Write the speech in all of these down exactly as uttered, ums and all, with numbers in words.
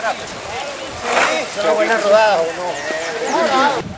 Son buenas rodadas o no.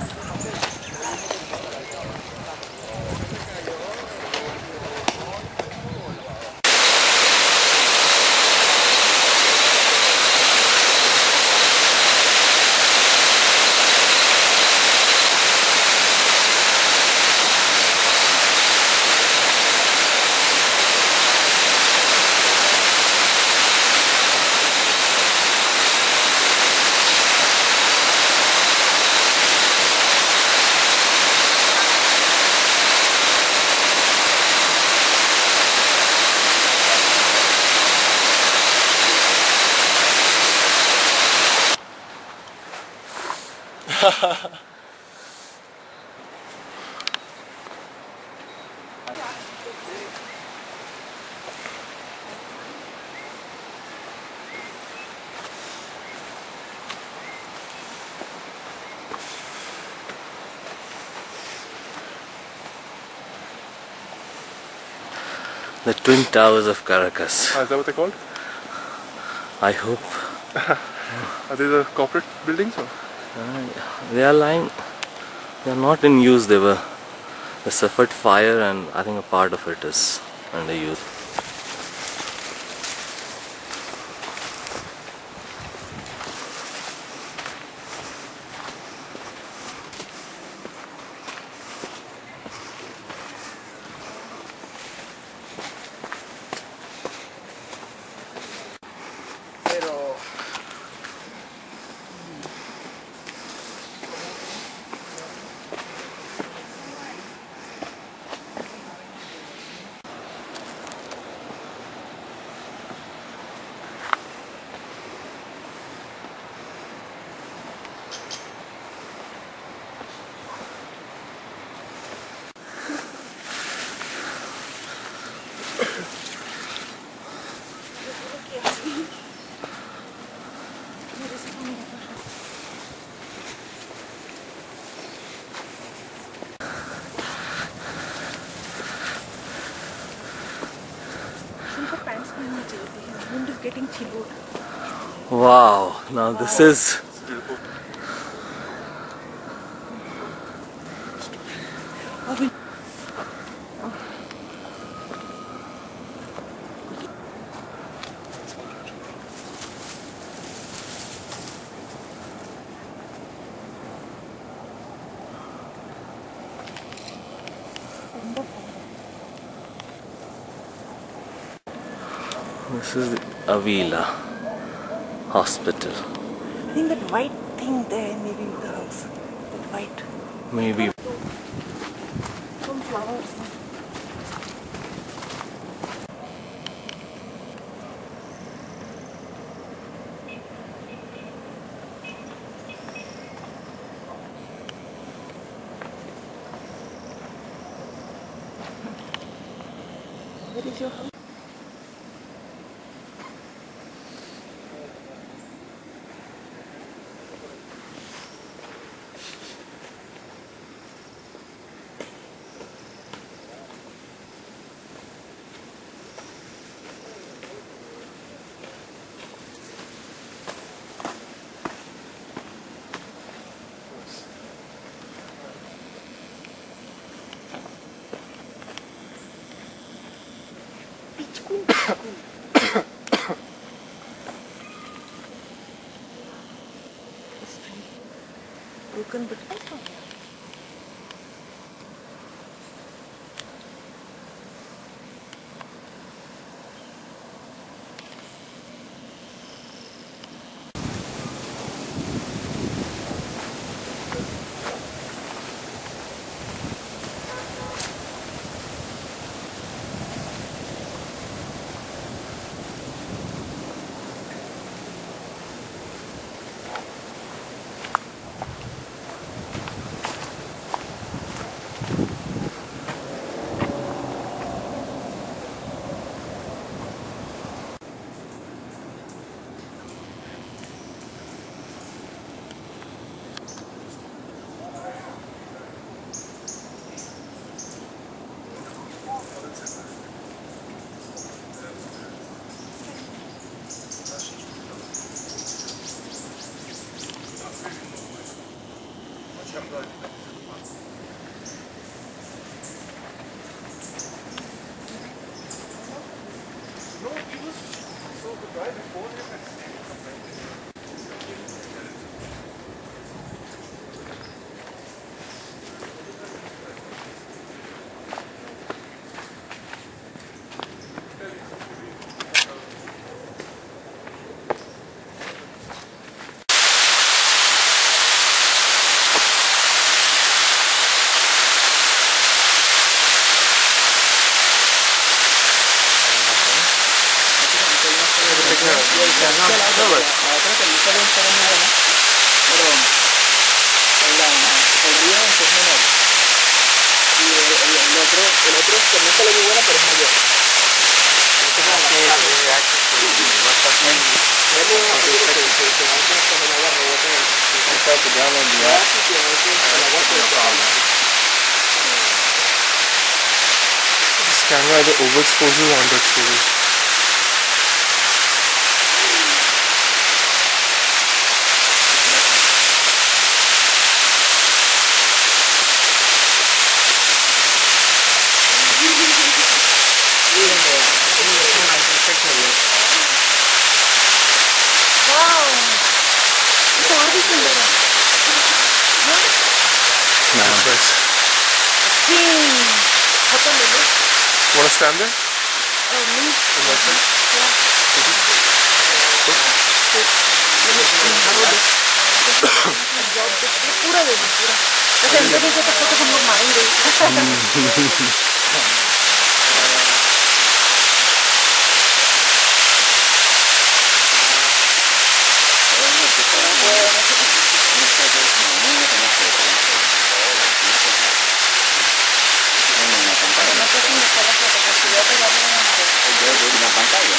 The Twin Towers of Caracas. Ah, is that what they're called? I hope. Are they the corporate buildings? Or? Uh, they are lying. They are not in use. They were. They suffered fire, and I think a part of it is under use. Getting chilled. Wow! Now this is. This is the Avila Hospital. I think that white thing there may be the house. That white. Maybe. Some flowers. Where is your house? Broken, but also. No, but Creo que el Liceo está muy bueno, pero el, la- el río es menor. Y el, el- el otro, el otro que no está muy bueno, pero es mayor. Este es más grande. Es lo que se se- se hace cuando el agua rebota. Así que a veces el agua se desplaza. this camera either overexposes or underexposes. That's nice. Want to stand there? In that side? Pura de pura. O sea, en serio, estas fotos son normales. Una pantalla.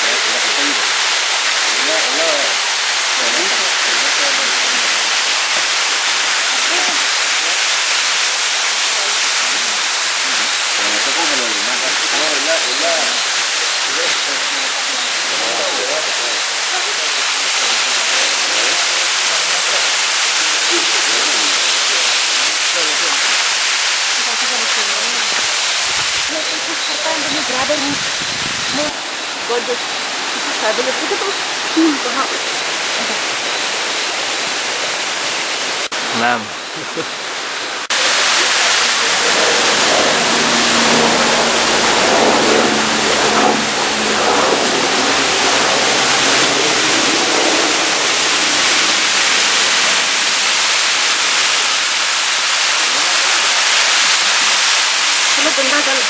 Grab a root. No. God, this is fabulous. Look at those tools. Ma'am. चलो गंगा जल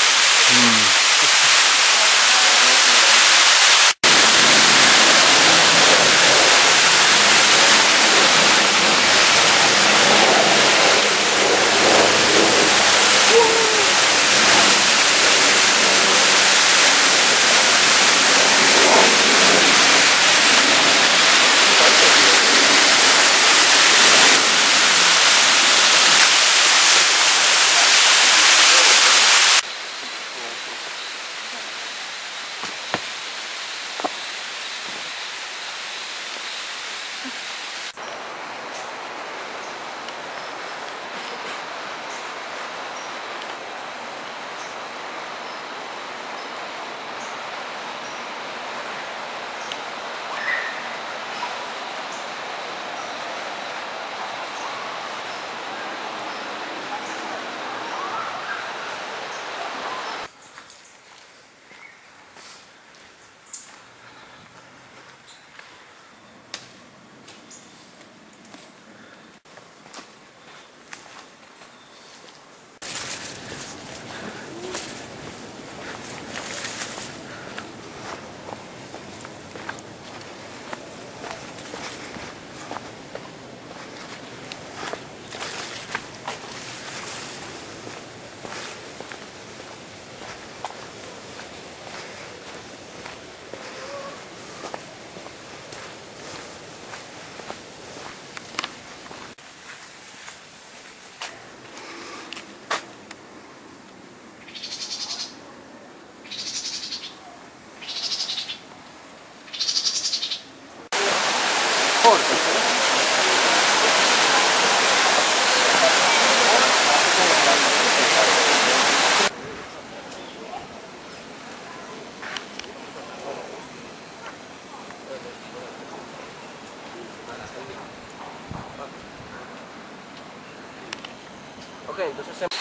Okay, entonces se...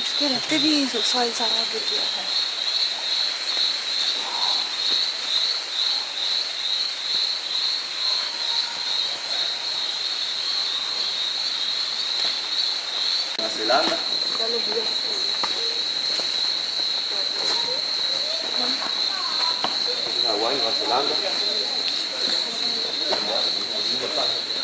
उसके रहते भी soil सारा गिर गया है। Nueva Zelanda. Hawái, Nueva Zelanda.